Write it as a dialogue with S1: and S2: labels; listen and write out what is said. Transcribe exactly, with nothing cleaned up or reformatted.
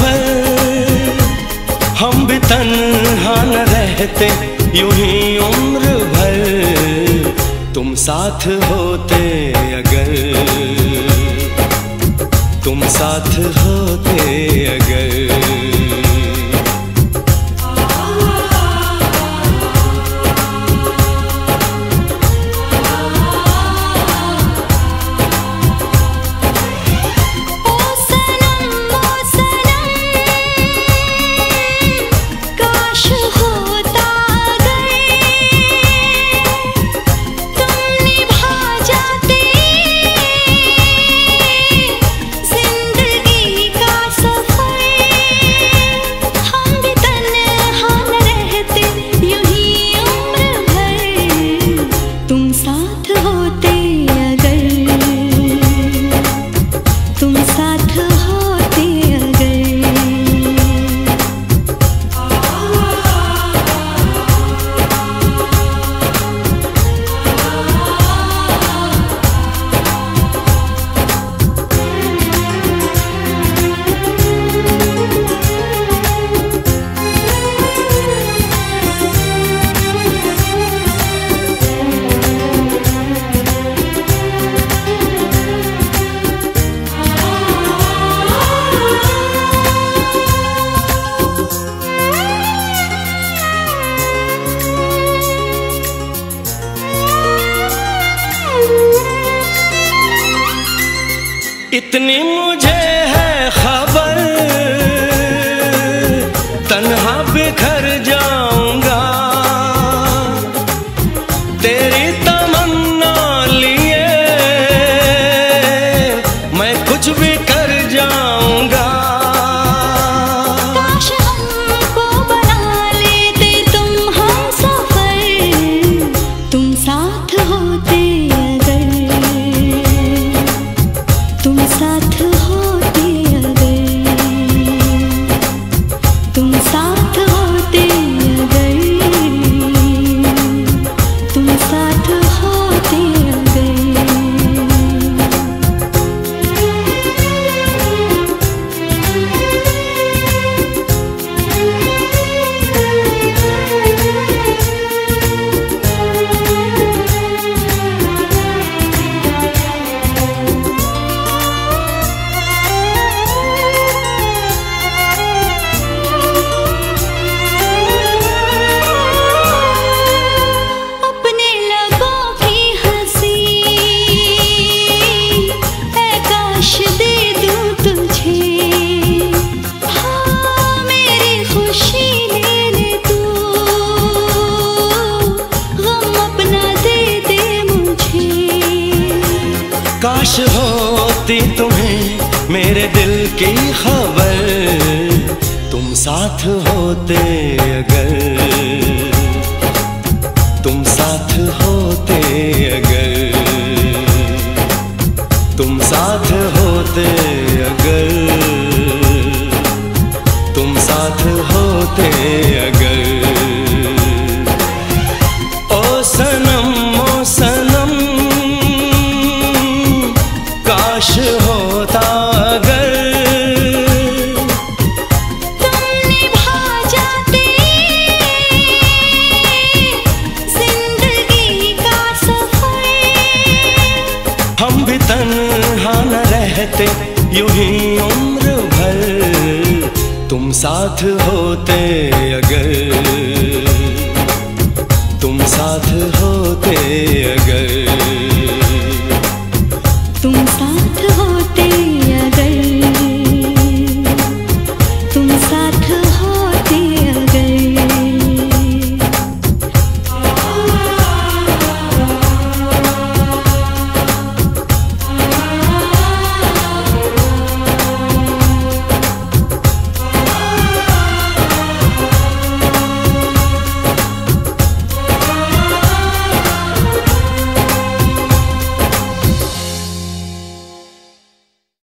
S1: भर हम भी तन्हा न रहते यूं ही उम्र भर, तुम साथ होते अगर, तुम साथ होते अगर। इतनी मुझे है खबर, तन्हा बिखर जाऊंगा, तेरी तमन्ना लिए मैं कुछ भी कर जाऊंगा।
S2: काश हमको बना लेते तुम हमसफर, तुम साथ होते तुम साथ होते अगर, तुम साथ होते अगर, तुम साथ होते अगर।
S1: काश होती तुम्हें मेरे दिल की खबर, तुम साथ होते अगर, तुम साथ होते अगर, तुम साथ होते अगर, तुम साथ होते अगर। ओ सनम ओ सनम काश होता अगर,
S2: तुम निभा जाते जिंदगी का सफर,
S1: हम भी तन्हा न रहते यूं ही उम्र भर, तुम साथ होते अगर, तुम साथ